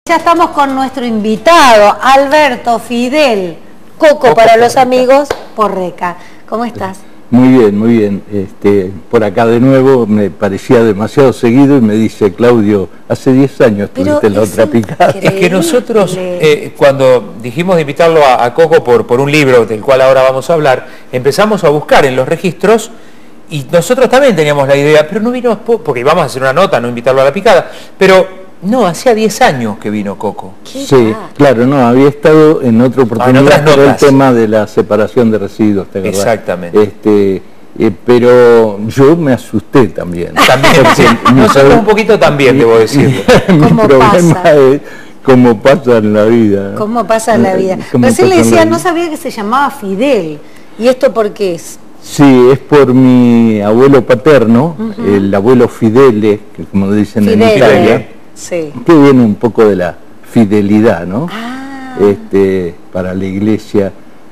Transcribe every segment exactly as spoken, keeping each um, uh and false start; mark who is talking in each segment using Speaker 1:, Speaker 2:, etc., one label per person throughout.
Speaker 1: Ya estamos con nuestro invitado, Alberto Fidel Coco, para los amigos, Porreca. ¿Cómo estás?
Speaker 2: Muy bien, muy bien. Este, por acá de nuevo me parecía demasiado seguido y me dice Claudio, hace diez años tuviste la otra picada.
Speaker 3: Es que nosotros, eh, cuando dijimos de invitarlo a, a Coco por, por un libro del cual ahora vamos a hablar, empezamos a buscar en los registros y nosotros también teníamos la idea, pero no vino, porque íbamos a hacer una nota, no invitarlo a la picada, pero no, hacía diez años que vino Coco.
Speaker 2: Sí, claro, no, había estado en otra oportunidad por el tema de la separación de residuos, ¿te acordás?
Speaker 3: Exactamente.
Speaker 2: Este, eh, pero yo me asusté también.
Speaker 3: También, sí, nosotros un poquito también, debo decirlo.
Speaker 2: Mi problema es cómo pasa en la vida.
Speaker 1: ¿Cómo pasa en la vida? Recién le decía, no sabía que se llamaba Fidel. ¿Y esto por qué es?
Speaker 2: Sí, es por mi abuelo paterno, uh-huh. el abuelo Fidele, que como dicen Fidele. En Italia. Sí. Que viene un poco de la fidelidad, ¿no? Ah. Este, para la iglesia.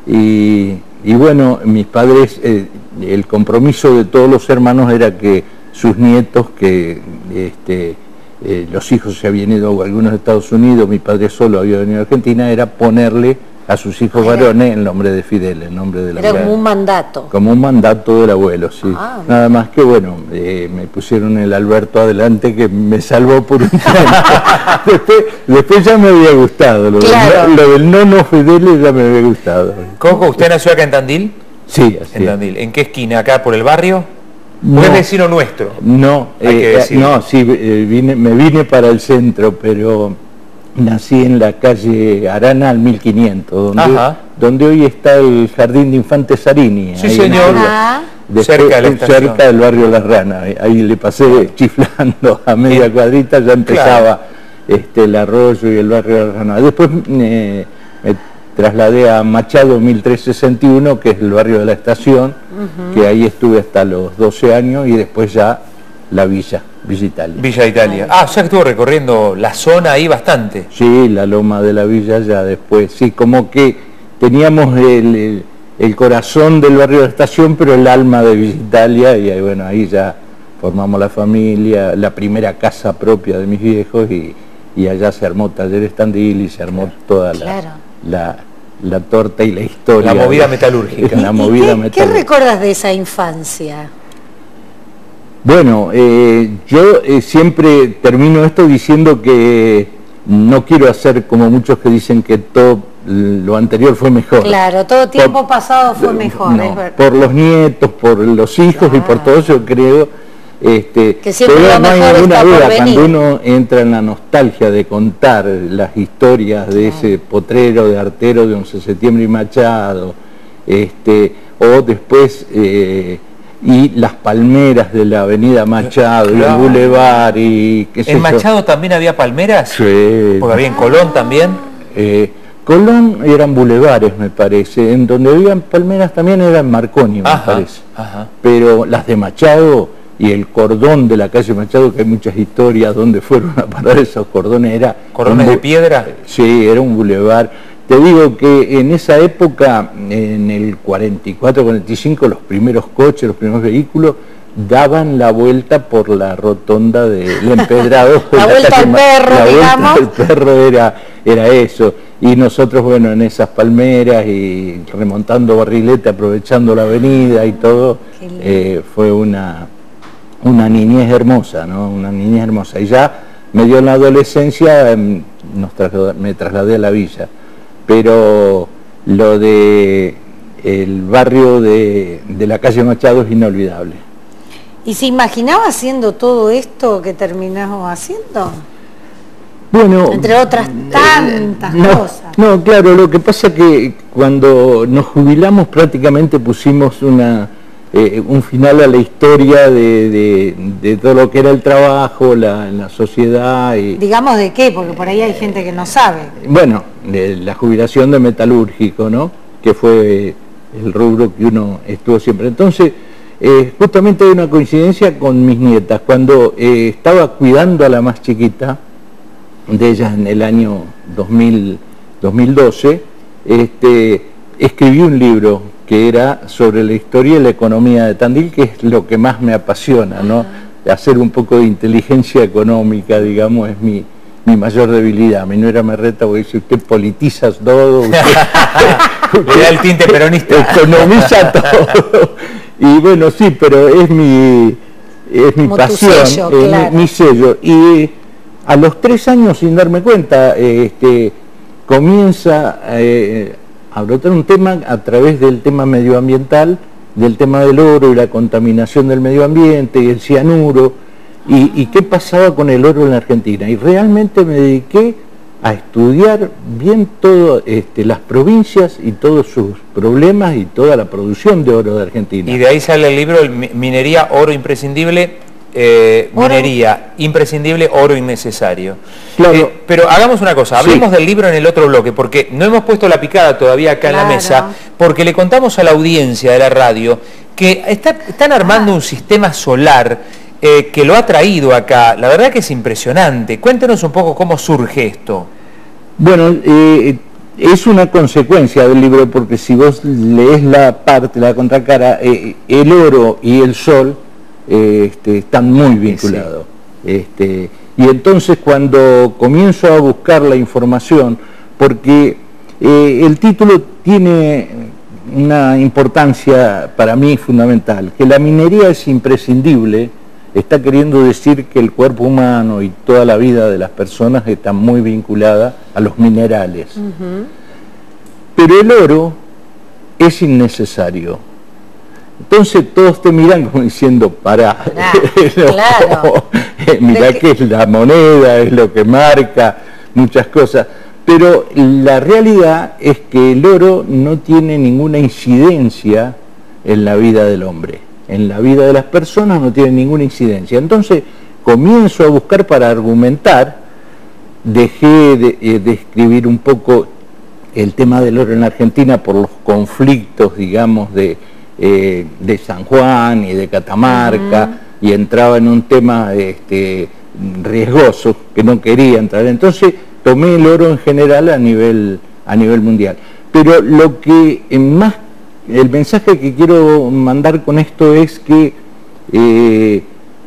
Speaker 2: Y, y bueno, mis padres, eh, el compromiso de todos los hermanos era que sus nietos, que este, eh, los hijos se habían ido algunos a Estados Unidos, mi padre solo había venido a Argentina, era ponerle a sus hijos ah, varones el nombre de Fidel, el nombre del abuelo.
Speaker 1: Era como un mandato.
Speaker 2: Como un mandato del abuelo, sí. Ah, nada más que, bueno, eh, me pusieron el Alberto adelante que me salvó por un tiempo. después, después ya me había gustado, lo, claro. del, lo del nono Fidel ya me había gustado.
Speaker 3: Coco, ¿usted nació acá en Tandil?
Speaker 2: Sí, así
Speaker 3: en Tandil. ¿En qué esquina? ¿Acá por el barrio? No, ¿o es vecino nuestro?
Speaker 2: No, eh, no, sí, eh, vine, me vine para el centro, pero nací en la calle Arana al mil quinientos, donde, donde hoy está el Jardín de Infantes Zarini.
Speaker 3: Sí, señor.
Speaker 2: Después, cerca, de la cerca del barrio Las Ranas. Ahí le pasé chiflando a media cuadrita, ya empezaba claro. este, el arroyo y el barrio Las Ranas. Después eh, me trasladé a Machado mil trescientos sesenta y uno, que es el barrio de la Estación, uh-huh. que ahí estuve hasta los doce años, y después ya la villa. Villa Italia.
Speaker 3: Villa Italia. Ah, o sea que estuvo recorriendo la zona ahí bastante.
Speaker 2: Sí, la loma de la villa ya después. Sí, como que teníamos el, el, el corazón del barrio de la Estación, pero el alma de Villa Italia, y ahí, bueno, ahí ya formamos la familia, la primera casa propia de mis viejos, y, y allá se armó Talleres Tandil y se armó claro. toda la, claro. la, la torta y la historia.
Speaker 3: La movida metalúrgica.
Speaker 2: La movida
Speaker 1: ¿Qué,
Speaker 2: metalúrgica.
Speaker 1: ¿Qué recuerdas de esa infancia?
Speaker 2: Bueno, eh, yo eh, siempre termino esto diciendo que no quiero hacer como muchos que dicen que todo lo anterior fue mejor.
Speaker 1: Claro, todo tiempo por, pasado fue mejor.
Speaker 2: No,
Speaker 1: es verdad.
Speaker 2: Por los nietos, por los hijos claro. y por todo eso creo. Este,
Speaker 1: que siempre
Speaker 2: pero
Speaker 1: lo
Speaker 2: no hay
Speaker 1: mejor
Speaker 2: ninguna
Speaker 1: está
Speaker 2: duda,
Speaker 1: por venir.
Speaker 2: cuando uno entra en la nostalgia de contar las historias de claro. ese potrero de Artero de once de septiembre y Machado, este, o después... Eh, y las palmeras de la avenida Machado, claro. y el bulevar y qué sé
Speaker 3: ¿En
Speaker 2: yo.
Speaker 3: Machado también había palmeras?
Speaker 2: Sí.
Speaker 3: Porque había en Colón también.
Speaker 2: Eh, Colón eran bulevares, me parece. En donde habían palmeras también eran Marconi, me
Speaker 3: ajá,
Speaker 2: parece.
Speaker 3: Ajá.
Speaker 2: Pero las de Machado y el cordón de la calle Machado, que hay muchas historias donde fueron a parar esos cordones, era...
Speaker 3: ¿Cordones de piedra?
Speaker 2: Sí, era un bulevar. Te digo que en esa época, en el cuarenta y cuatro, cuarenta y cinco, los primeros coches, los primeros vehículos, daban la vuelta por la rotonda del empedrado.
Speaker 1: la, la vuelta al perro,
Speaker 2: la
Speaker 1: digamos.
Speaker 2: La vuelta al perro era, era eso. Y nosotros, bueno, en esas palmeras y remontando barrilete, aprovechando la avenida y todo, eh, fue una, una niñez hermosa, ¿no? Una niñez hermosa. Y ya me dio en la adolescencia, eh, nos trasladé, me trasladé a la villa. Pero lo de el barrio de, de la calle Machado es inolvidable.
Speaker 1: ¿Y se imaginaba haciendo todo esto que terminamos haciendo?
Speaker 2: Bueno,
Speaker 1: entre otras tantas
Speaker 2: eh, no,
Speaker 1: cosas.
Speaker 2: No, claro, lo que pasa es que cuando nos jubilamos prácticamente pusimos una eh, un final a la historia de, de, de todo lo que era el trabajo, la, la sociedad. Y,
Speaker 1: ¿digamos de qué? Porque por ahí hay gente que no sabe.
Speaker 2: Bueno, de la jubilación de metalúrgico, ¿no? Que fue el rubro que uno estuvo siempre. Entonces, eh, justamente hay una coincidencia con mis nietas. Cuando eh, estaba cuidando a la más chiquita de ellas en el año dos mil doce, este, escribí un libro que era sobre la historia y la economía de Tandil, que es lo que más me apasiona, ¿no? Hacer un poco de inteligencia económica, digamos, es mi, mi mayor debilidad. Mi nuera me reta porque dice, usted politiza todo, usted,
Speaker 3: le da el tinte peronista.
Speaker 2: Economiza todo. Y bueno, sí, pero es mi, es mi pasión, sello, es claro. mi, mi sello. Y a los tres años, sin darme cuenta, este, comienza eh, a brotar un tema a través del tema medioambiental, del tema del oro y la contaminación del medio ambiente y el cianuro, y, y qué pasaba con el oro en la Argentina. Y realmente me dediqué a estudiar bien todas este, las provincias y todos sus problemas y toda la producción de oro de Argentina.
Speaker 3: Y de ahí sale el libro, el Minería, Oro Imprescindible, eh, ¿Oro? Minería Imprescindible, Oro Innecesario. Claro. Eh, pero hagamos una cosa, hablemos sí. del libro en el otro bloque, porque no hemos puesto la picada todavía acá claro. en la mesa, porque le contamos a la audiencia de la radio que está, están armando ah. un sistema solar eh, que lo ha traído acá. La verdad que es impresionante. Cuéntenos un poco cómo surge esto.
Speaker 2: Bueno, eh, es una consecuencia del libro, porque si vos lees la parte, la contracara, eh, el oro y el sol eh, este, están muy vinculados. Sí. Este, y entonces cuando comienzo a buscar la información, porque eh, el título tiene una importancia para mí fundamental, que la minería es imprescindible, está queriendo decir que el cuerpo humano y toda la vida de las personas está muy vinculada a los minerales. Uh-huh. Pero el oro es innecesario. Entonces todos te miran como diciendo, pará, ah, no, claro. mirá que es la moneda, es lo que marca, muchas cosas. Pero la realidad es que el oro no tiene ninguna incidencia en la vida del hombre. En la vida de las personas no tiene ninguna incidencia. Entonces comienzo a buscar para argumentar, dejé de, eh, de escribir un poco el tema del oro en la Argentina por los conflictos, digamos, de, eh, de San Juan y de Catamarca, uh-huh. y entraba en un tema este, riesgoso que no quería entrar. Entonces tomé el oro en general a nivel, a nivel mundial. Pero lo que más el mensaje que quiero mandar con esto es que eh,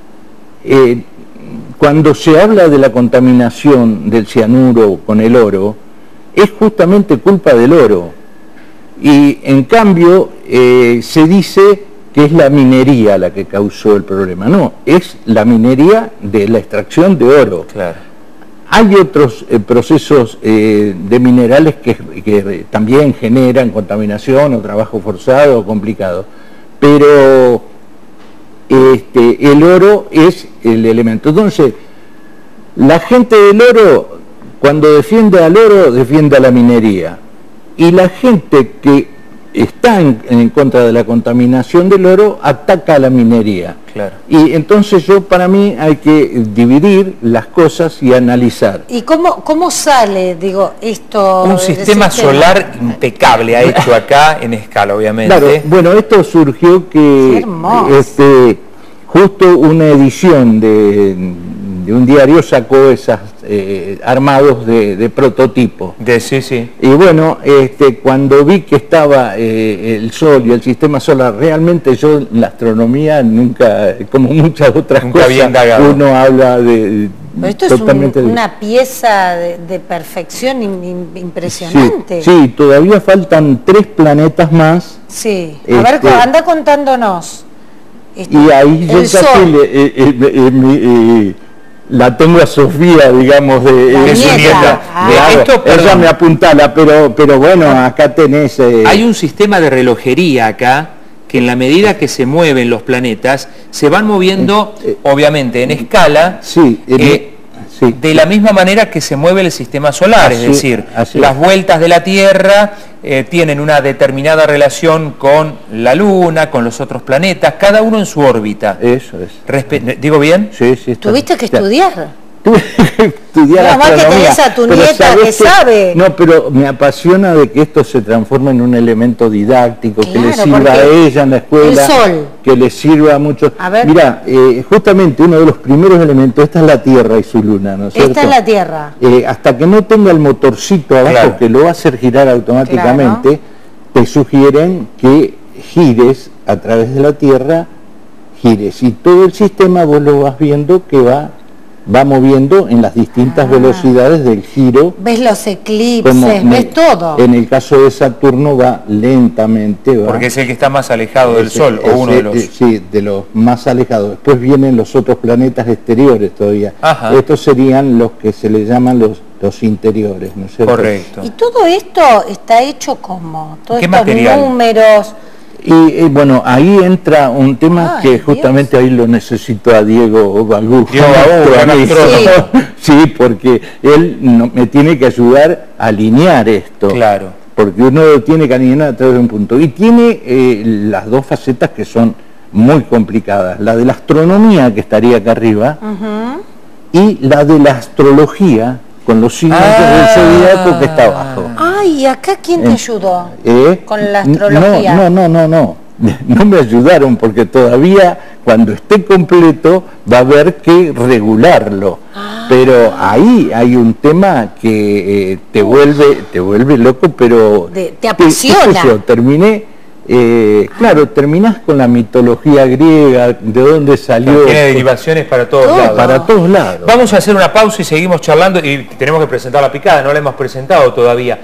Speaker 2: eh, cuando se habla de la contaminación del cianuro con el oro, es justamente culpa del oro. Y en cambio eh, se dice que es la minería la que causó el problema. No, es la minería de la extracción de oro. Claro. Hay otros eh, procesos eh, de minerales que, que también generan contaminación o trabajo forzado o complicado, pero este, el oro es el elemento. Entonces, la gente del oro, cuando defiende al oro, defiende a la minería, y la gente que está en, en contra de la contaminación del oro ataca a la minería. Claro. Y entonces yo, para mí, hay que dividir las cosas y analizar.
Speaker 1: ¿Y cómo, cómo sale, digo, esto?
Speaker 3: Un sistema, sistema solar impecable ha hecho acá en escala, obviamente.
Speaker 2: Claro, bueno, esto surgió que este, justo una edición de, de un diario sacó esas eh, armados de, de prototipo.
Speaker 3: De, sí, sí.
Speaker 2: Y bueno, este, cuando vi que estaba eh, el sol y el sistema solar, realmente yo en la astronomía nunca, como muchas otras nunca cosas, uno habla de...
Speaker 1: Pero esto es un, una pieza de, de perfección in, in, impresionante.
Speaker 2: Sí, sí, todavía faltan tres planetas más.
Speaker 1: Sí, a este, ver, anda contándonos.
Speaker 2: Este, y ahí yo casi le, eh, eh, eh, eh, la tengo a Sofía, digamos, de, de su nieta. Ah. De, esto, ella me apuntala, pero, pero bueno, acá tenés... Eh...
Speaker 3: Hay un sistema de relojería acá, que en la medida que se mueven los planetas, se van moviendo, eh, eh, obviamente, en escala,
Speaker 2: sí, eh,
Speaker 3: eh, sí. de la misma manera que se mueve el sistema solar, así, es decir, las es. vueltas de la Tierra eh, tienen una determinada relación con la Luna, con los otros planetas, cada uno en su órbita.
Speaker 2: Eso es.
Speaker 3: Respe ¿Digo bien?
Speaker 2: Sí, sí.
Speaker 1: Está. ¿Tuviste que estudiar?
Speaker 2: Estudiar
Speaker 1: no, más que tenés a tu nieta que, que sabe.
Speaker 2: No, pero me apasiona de que esto se transforme en un elemento didáctico, claro, que le sirva a ella en la escuela,
Speaker 1: el sol.
Speaker 2: que le sirva a muchos. Mira, eh, justamente uno de los primeros elementos, esta es la Tierra y su luna, ¿no es cierto?
Speaker 1: Esta es la Tierra.
Speaker 2: Eh, hasta que no tenga el motorcito abajo, claro, que lo va a hacer girar automáticamente, claro, te sugieren que gires a través de la Tierra, gires, y todo el sistema vos lo vas viendo que va va moviendo en las distintas ah. velocidades del giro.
Speaker 1: Ves los eclipses, ves el, todo.
Speaker 2: En el caso de Saturno va lentamente. Va,
Speaker 3: porque es el que está más alejado del
Speaker 2: ese,
Speaker 3: Sol,
Speaker 2: ese,
Speaker 3: o uno de los...
Speaker 2: Sí, de los más alejados. Después vienen los otros planetas exteriores todavía. Ajá. Estos serían los que se le llaman los, los interiores, ¿no es cierto?
Speaker 3: Correcto.
Speaker 1: ¿Y todo esto está hecho como? Todos
Speaker 3: ¿Qué
Speaker 1: estos
Speaker 3: material?
Speaker 1: números...
Speaker 2: Y, y bueno, ahí entra un tema Ay, que justamente Dios. ahí lo necesito a Diego Bagú.
Speaker 3: Diego Bagú,
Speaker 2: sí. sí, porque él no, me tiene que ayudar a alinear esto.
Speaker 3: Claro.
Speaker 2: Porque uno lo tiene que alinear a través de un punto. Y tiene eh, las dos facetas que son muy complicadas. La de la astronomía, que estaría acá arriba, uh-huh. y la de la astrología, con los signos ah. del zodiaco, que está abajo.
Speaker 1: Ay, ¿acá quién te
Speaker 2: eh,
Speaker 1: ayudó
Speaker 2: eh,
Speaker 1: con la astrología?
Speaker 2: No, no, no, no, no. No me ayudaron porque todavía cuando esté completo va a haber que regularlo. Ah. Pero ahí hay un tema que eh, te vuelve, te vuelve loco, pero
Speaker 1: de, te apasiona.
Speaker 2: Te, terminé. Eh, claro, terminás con la mitología griega, de dónde salió.
Speaker 3: Tiene derivaciones para todos
Speaker 1: todo.
Speaker 3: lados.
Speaker 2: Para todos lados.
Speaker 3: Vamos a hacer una pausa y seguimos charlando y tenemos que presentar la picada, no la hemos presentado todavía.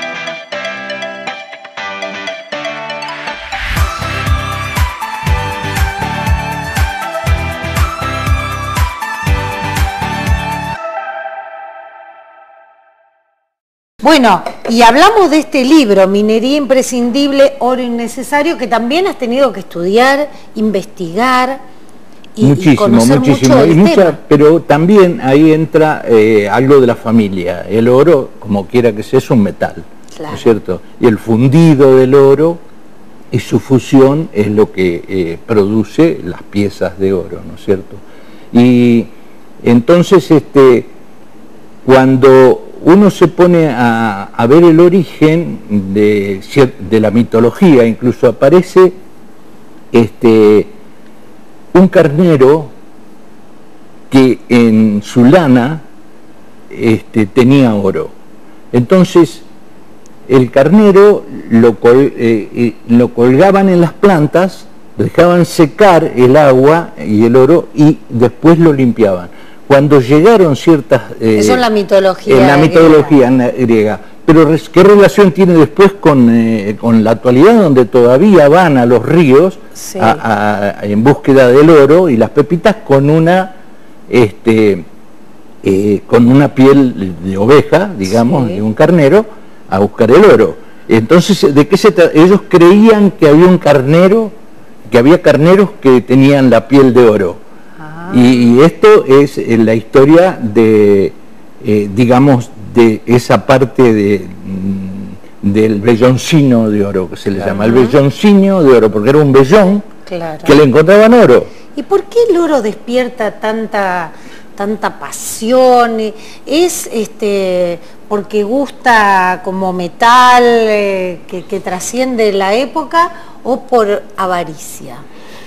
Speaker 1: Bueno, y hablamos de este libro, Minería Imprescindible, Oro Innecesario, que también has tenido que estudiar, investigar y,
Speaker 2: muchísimo,
Speaker 1: y conocer
Speaker 2: muchísimo.
Speaker 1: mucho del
Speaker 2: y mucha,
Speaker 1: tema.
Speaker 2: Pero también ahí entra eh, algo de la familia. El oro, como quiera que sea, es un metal, claro. ¿no es cierto? Y el fundido del oro y su fusión es lo que eh, produce las piezas de oro, ¿no es cierto? Y entonces, este, cuando uno se pone a, a ver el origen de, de la mitología, incluso aparece este, un carnero que en su lana este, tenía oro. Entonces el carnero lo, col, eh, lo colgaban en las plantas, dejaban secar el agua y el oro y después lo limpiaban. Cuando llegaron ciertas...
Speaker 1: Eh, Eso es la mitología
Speaker 2: En la mitología griega. griega. Pero ¿qué relación tiene después con, eh, con la actualidad, donde todavía van a los ríos sí. a, a, en búsqueda del oro y las pepitas con una, este, eh, con una piel de oveja, digamos, sí. de un carnero, a buscar el oro? Entonces, ¿de qué se trata? Ellos creían que había un carnero, que había carneros que tenían la piel de oro. Y, y esto es eh, la historia de, eh, digamos, de esa parte de, mm, del velloncino de oro, que se le claro. llama el velloncino de oro, porque era un vellón claro. que le encontraban oro.
Speaker 1: ¿Y por qué el oro despierta tanta, tanta pasión? ¿Es este, porque gusta como metal eh, que, que trasciende la época o por avaricia?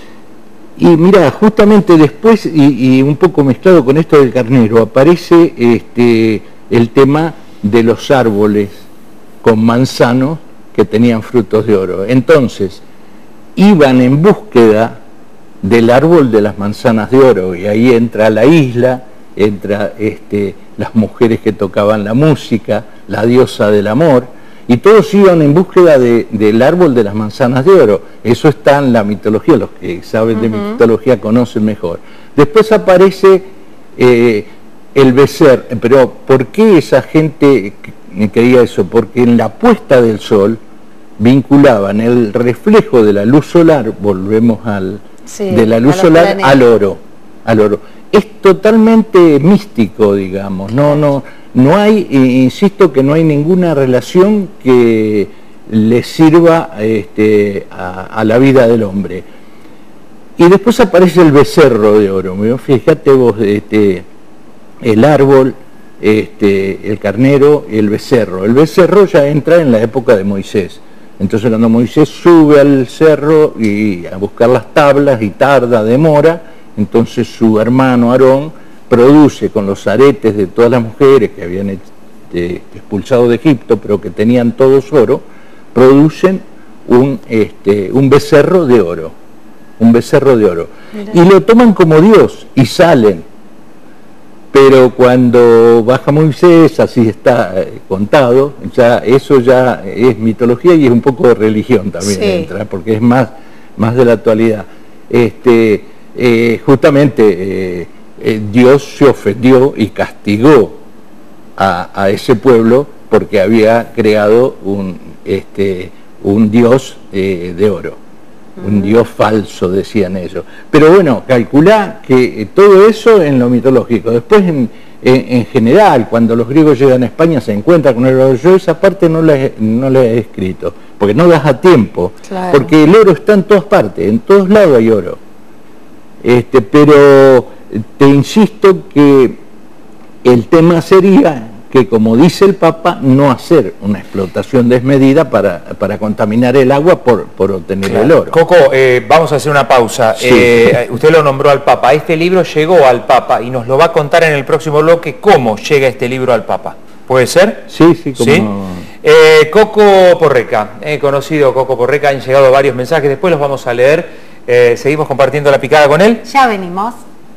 Speaker 2: Y mira, justamente después, y, y un poco mezclado con esto del carnero, aparece este, el tema de los árboles con manzanos que tenían frutos de oro. Entonces, iban en búsqueda del árbol de las manzanas de oro, y ahí entra la isla, entra este, las mujeres que tocaban la música, la diosa del amor, y todos iban en búsqueda de, del árbol de las manzanas de oro. Eso está en la mitología, los que saben uh-huh. de mitología conocen mejor. Después aparece eh, el becerro, pero ¿por qué esa gente creía eso? Porque en la puesta del sol vinculaban el reflejo de la luz solar, volvemos al sí, de la luz solar planetas. al oro, al oro. Es totalmente místico, digamos, no, no, no hay, eh, insisto que no hay ninguna relación que le sirva este, a, a la vida del hombre. Y después aparece el becerro de oro, fíjate vos, este, el árbol, este, el carnero y el becerro. El becerro ya entra en la época de Moisés. Entonces cuando Moisés sube al cerro y a buscar las tablas y tarda, demora, entonces su hermano Aarón produce con los aretes de todas las mujeres que habían este, expulsado de Egipto, pero que tenían todos oro, producen un, este, un becerro de oro, un becerro de oro. Mira. Y lo toman como Dios y salen. pero cuando baja Moisés, así está eh, contado, ya eso ya es mitología y es un poco de religión también, sí. entra, porque es más, más de la actualidad. Este, eh, justamente eh, eh, Dios se ofendió y castigó a, a ese pueblo porque había creado un, este, un Dios eh, de oro. Un Dios falso, decían ellos. Pero bueno, calculá que todo eso en lo mitológico. Después, en, en, en general, cuando los griegos llegan a España, se encuentran con el oro. Yo esa parte no la he, no la he escrito, porque no das a tiempo. Claro. Porque el oro está en todas partes, en todos lados hay oro. Este, pero te insisto que el tema sería que, como dice el Papa, no hacer una explotación desmedida para, para contaminar el agua por, por obtener claro. el oro.
Speaker 3: Coco, eh, vamos a hacer una pausa. Sí. Eh, usted lo nombró al Papa. Este libro llegó al Papa y nos lo va a contar en el próximo bloque cómo llega este libro al Papa. ¿Puede ser?
Speaker 2: Sí, sí. Como...
Speaker 3: ¿Sí? Eh, Coco Porreca, he eh, conocido Coco Porreca, han llegado varios mensajes, después los vamos a leer. Eh, seguimos compartiendo la picada con él.
Speaker 1: Ya venimos.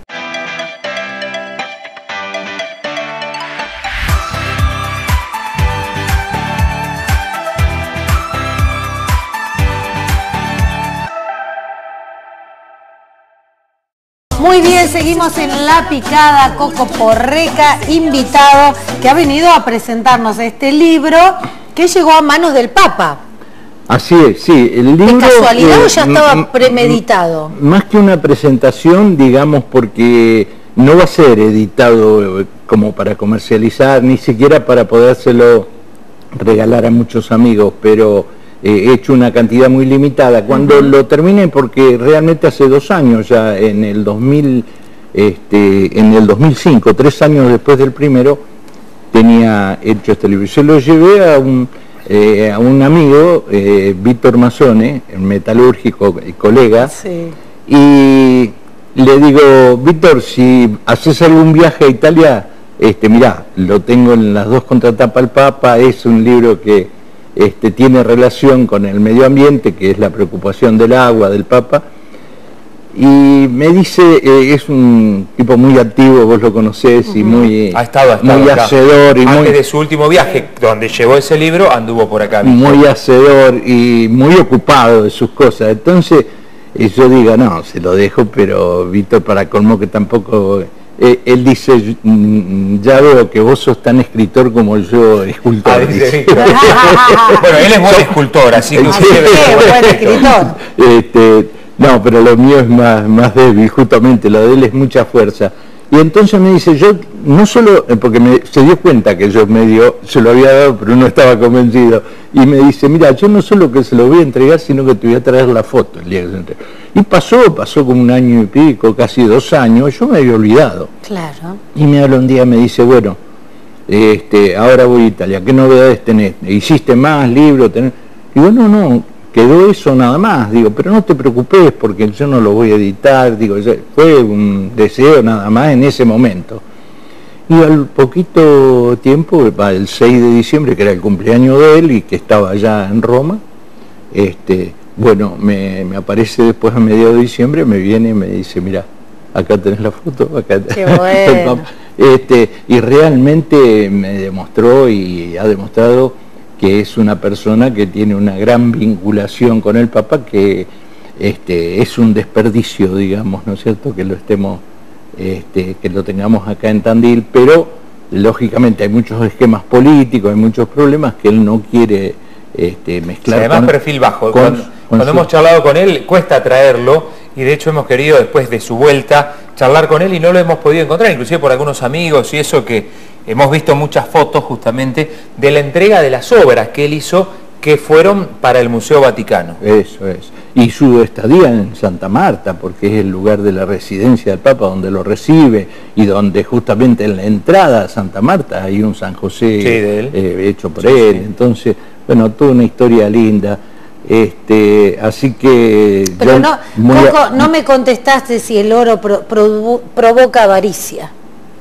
Speaker 1: Muy bien, seguimos en La Picada. Coco Porreca, invitado, que ha venido a presentarnos este libro que llegó a manos del Papa.
Speaker 2: Así es, sí. El libro,
Speaker 1: ¿de casualidad eh, o ya estaba premeditado?
Speaker 2: Más que una presentación, digamos, porque no va a ser editado como para comercializar, ni siquiera para podérselo regalar a muchos amigos, pero... he eh, hecho una cantidad muy limitada. Cuando uh-huh. lo termine, porque realmente hace dos años ya, en el dos mil, este, en el dos mil cinco, tres años después del primero, tenía hecho este libro. Yo lo llevé a un, eh, a un amigo, eh, Víctor Mazzone, metalúrgico y colega, sí. y le digo, Víctor, si haces algún viaje a Italia, este, mirá, lo tengo en las dos contratapas al Papa, es un libro que Este, tiene relación con el medio ambiente, que es la preocupación del agua, del Papa, y me dice, eh, es un tipo muy activo, vos lo conocés, uh-huh. y muy,
Speaker 3: ha estado, ha estado
Speaker 2: muy hacedor. Y
Speaker 3: antes
Speaker 2: muy,
Speaker 3: de su último viaje, donde llevó ese libro, anduvo por acá.
Speaker 2: Muy hacedor y muy ocupado de sus cosas. Entonces, eh, yo digo, no, se lo dejo, pero Víctor, para colmo que tampoco... Eh, él dice, ya veo que vos sos tan escritor como yo escultor. Ah, dice.
Speaker 3: Bueno, él es buen escultor, así que
Speaker 1: usted es buen escritor.
Speaker 2: Este, no, pero lo mío es más, más débil, justamente, lo de él es mucha fuerza. Y entonces me dice, yo no solo, porque me, se dio cuenta que yo medio se lo había dado, pero no estaba convencido, y me dice, mira, yo no solo que se lo voy a entregar, sino que te voy a traer la foto el día que se entregue. Y pasó, pasó como un año y pico, casi dos años, yo me había olvidado.
Speaker 1: Claro.
Speaker 2: Y me habla un día, me dice, bueno, este, ahora voy a Italia, ¿qué novedades tenés? ¿Hiciste más libros? ¿Tenés? Digo, no, no, quedó eso nada más. Digo, pero no te preocupes porque yo no lo voy a editar. Digo, fue un deseo nada más en ese momento. Y al poquito tiempo, el seis de diciembre, que era el cumpleaños de él y que estaba allá en Roma, este... bueno, me, me aparece después a mediados de diciembre, me viene y me dice, mira, acá tenés la foto, acá tenés.
Speaker 1: Qué bueno.
Speaker 2: este, y realmente me demostró y ha demostrado que es una persona que tiene una gran vinculación con el Papa, que este, es un desperdicio, digamos, ¿no es cierto?, que lo estemos, este, que lo tengamos acá en Tandil, pero lógicamente hay muchos esquemas políticos, hay muchos problemas que él no quiere este, mezclar.
Speaker 3: Sí, además con, perfil bajo. Con, cuando cuando su... hemos charlado con él, cuesta traerlo, y de hecho hemos querido después de su vuelta charlar con él y no lo hemos podido encontrar, inclusive por algunos amigos y eso, que hemos visto muchas fotos justamente de la entrega de las obras que él hizo, que fueron para el Museo Vaticano.
Speaker 2: Eso es. Y su estadía en Santa Marta, porque es el lugar de la residencia del Papa, donde lo recibe, y donde justamente en la entrada a Santa Marta hay un San José, sí, de él. Eh, hecho por sí, él. Sí. Entonces, bueno, toda una historia linda. Este, así que...
Speaker 1: Pero no, Coco, a... no me contestaste si el oro pro, pro, provoca avaricia.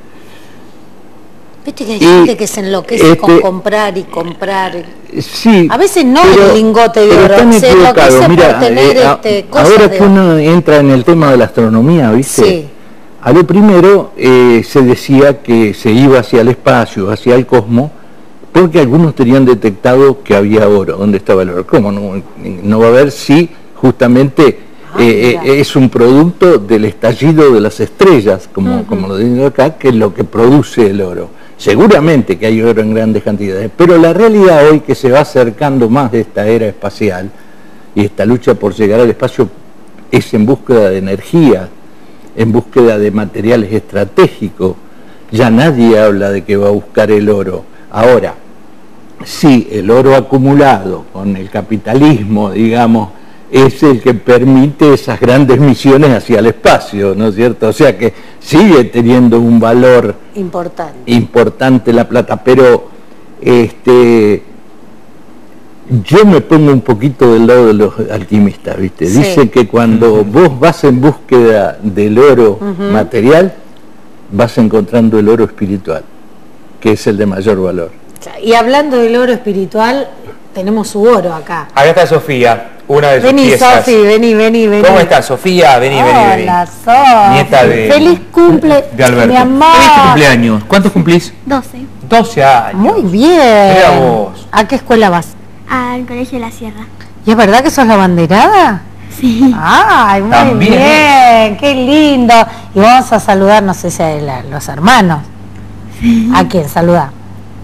Speaker 1: Viste que hay y gente que se enloquece este, con comprar y comprar.
Speaker 2: Sí.
Speaker 1: A veces no el lingote de oro, se enloquece por tener
Speaker 2: eh,
Speaker 1: este, cosas
Speaker 2: ahora
Speaker 1: de
Speaker 2: que uno entra en el tema de la astronomía, ¿viste?
Speaker 1: Sí.
Speaker 2: A lo primero eh, se decía que se iba hacia el espacio, hacia el cosmos, porque algunos tenían detectado que había oro. ¿Dónde estaba el oro? ¿Cómo no, no va a haber si justamente ah, eh, eh, es un producto del estallido de las estrellas, como, uh-huh. como lo digo acá, que es lo que produce el oro? Seguramente que hay oro en grandes cantidades, pero la realidad hoy, que se va acercando más de esta era espacial y esta lucha por llegar al espacio, es en búsqueda de energía, en búsqueda de materiales estratégicos. Ya nadie habla de que va a buscar el oro. Ahora, sí, el oro acumulado con el capitalismo, digamos, es el que permite esas grandes misiones hacia el espacio, ¿no es cierto? O sea que sigue teniendo un valor
Speaker 1: importante,
Speaker 2: importante la plata, pero este, yo me pongo un poquito del lado de los alquimistas, ¿viste? Sí. Dicen que cuando uh-huh. vos vas en búsqueda del oro uh-huh. material, vas encontrando el oro espiritual, que es el de mayor valor.
Speaker 1: Y hablando del oro espiritual, tenemos su oro acá.
Speaker 3: Acá está Sofía, una de sus
Speaker 1: vení,
Speaker 3: piezas.
Speaker 1: Sofi, vení, vení, vení.
Speaker 3: ¿Cómo estás, Sofía? Vení, vení, vení.
Speaker 1: Hola, Sofi.
Speaker 3: Nieta de...
Speaker 1: Feliz cumple,
Speaker 3: de Alberto.
Speaker 1: mi amor.
Speaker 3: Feliz cumpleaños. ¿Cuántos cumplís?
Speaker 4: doce.
Speaker 3: doce años.
Speaker 1: Muy bien.
Speaker 3: Mira vos.
Speaker 1: ¿A qué escuela vas?
Speaker 4: Al Colegio de la Sierra.
Speaker 1: ¿Y es verdad que sos la banderada?
Speaker 4: Sí.
Speaker 1: Ay, muy
Speaker 3: También.
Speaker 1: bien, qué lindo. Y vamos a saludar, no sé si a la- los hermanos.
Speaker 4: Sí.
Speaker 1: ¿A quién saludar?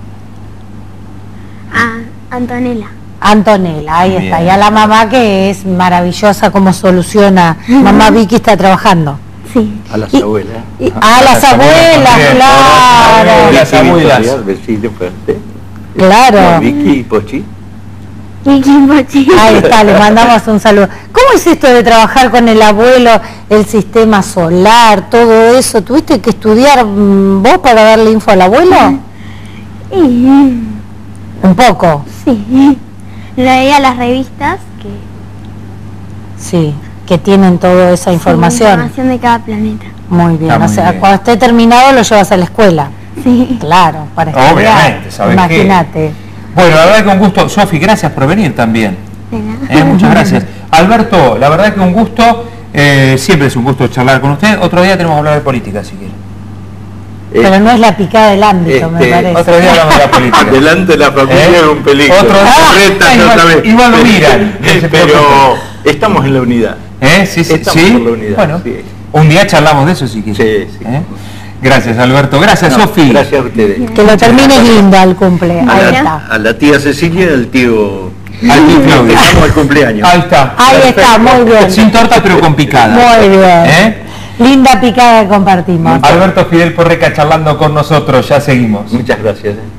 Speaker 4: A Antonella.
Speaker 1: Antonella, ahí
Speaker 3: Bien.
Speaker 1: está. Y a la mamá, que es maravillosa cómo soluciona. Mamá Vicky está trabajando.
Speaker 4: Sí.
Speaker 2: A las
Speaker 1: Y-
Speaker 2: abuelas.
Speaker 1: Y a las abuelas,
Speaker 3: también.
Speaker 1: claro.
Speaker 3: Las abuelas.
Speaker 2: Vecino fuerte.
Speaker 1: Claro.
Speaker 2: Vicky y Pochi.
Speaker 4: Vicky Pochi.
Speaker 1: Ahí está, le mandamos un saludo. ¿Cómo es esto de trabajar con el abuelo, el sistema solar, todo eso? ¿Tuviste que estudiar mm, vos para darle info al abuelo?
Speaker 4: Y,
Speaker 1: Un poco,
Speaker 4: sí. Leía las revistas que
Speaker 1: sí, que tienen toda esa información.
Speaker 4: información de cada planeta.
Speaker 1: Muy bien,
Speaker 3: Está
Speaker 1: o
Speaker 3: muy
Speaker 1: sea,
Speaker 3: bien.
Speaker 1: cuando esté terminado lo llevas a la escuela.
Speaker 4: Sí.
Speaker 1: Claro, para estudiar.
Speaker 3: Obviamente, ¿sabes qué?
Speaker 1: Imagínate.
Speaker 3: Bueno, la verdad que un gusto. Sofi, gracias por venir también.
Speaker 4: De nada.
Speaker 3: Eh, muchas gracias. Alberto, la verdad que un gusto. Eh, siempre es un gusto charlar con usted. Otro día tenemos que hablar de política, si quiere.
Speaker 1: Pero no es la picada del ámbito, me
Speaker 2: este,
Speaker 1: parece.
Speaker 3: Otro día hablamos de la política.
Speaker 2: Delante de la familia
Speaker 3: ¿Eh?
Speaker 2: es un peligro.
Speaker 3: Otro día.
Speaker 2: Ah, retan
Speaker 3: igual,
Speaker 2: otra vez.
Speaker 3: igual lo miran. no se
Speaker 2: Pero
Speaker 3: preocupe.
Speaker 2: estamos en la unidad.
Speaker 3: ¿Eh? Sí, sí,
Speaker 2: Estamos
Speaker 3: sí.
Speaker 2: por la unidad,
Speaker 3: Bueno,
Speaker 2: sí.
Speaker 3: un día charlamos de eso, si quiere.
Speaker 2: Sí, sí.
Speaker 3: ¿Eh? Gracias, Alberto. Gracias,
Speaker 2: No,
Speaker 3: Sofi.
Speaker 2: gracias a ustedes.
Speaker 1: Que lo termines lindo al cumple.
Speaker 2: A
Speaker 1: Ahí
Speaker 2: la,
Speaker 1: está.
Speaker 2: a la tía Cecilia y al tío.
Speaker 3: Al tío Claudio.
Speaker 2: Estamos al cumpleaños.
Speaker 3: Ahí está.
Speaker 1: Ahí está, muy bien.
Speaker 3: Sin torta, pero con picada.
Speaker 1: Muy bien.
Speaker 3: ¿Eh?
Speaker 1: Linda picada que compartimos.
Speaker 3: Alberto Fidel Porreca charlando con nosotros. Ya seguimos.
Speaker 2: Muchas gracias.